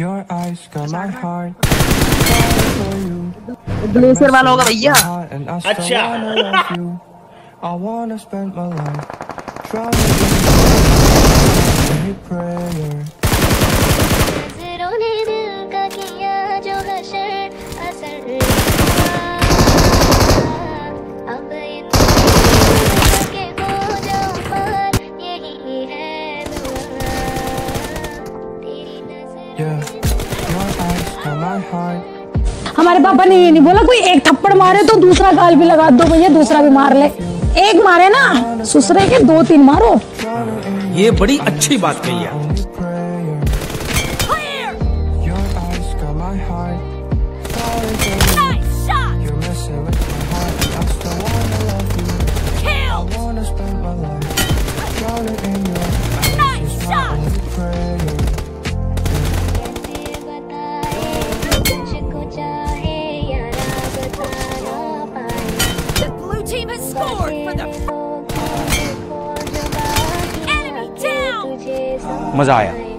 Glacier वाला होगा भैया। अच्छा हमारे पापा ने ये नहीं बोला कोई एक थप्पड़ मारे तो दूसरा गाल भी लगा दो भैया, दूसरा भी मार ले। एक मारे ना सुसरे के 2-3 मारो। ये बड़ी अच्छी बात कही है। मजा आया।